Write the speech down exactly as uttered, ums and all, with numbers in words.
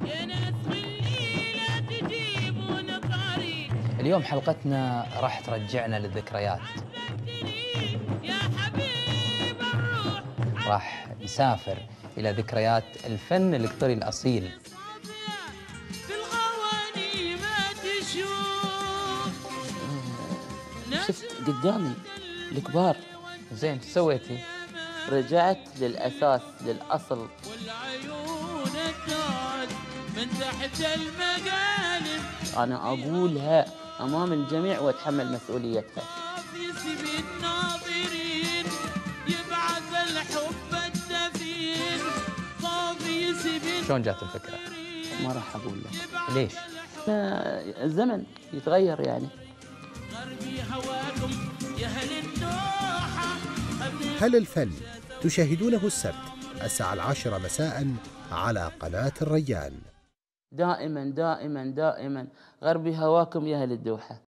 اليوم حلقتنا راح ترجعنا للذكريات. راح نسافر إلى ذكريات الفن القطري الأصيل. شفت قدامي الكبار. زين، شو سويتي؟ رجعت للأساس للأصل. من تحت المقالب أنا أقولها أمام الجميع وأتحمل مسؤوليتها. الناظرين يبعث الحب الدفين. شلون جات الفكرة؟ ما راح أقول لك. ليش؟ الزمن يتغير يعني. هل الفن تشاهدونه السبت الساعة العاشرة مساء على قناة الريان. دائما دائما دائما غربي هواكم يا أهل الدوحة.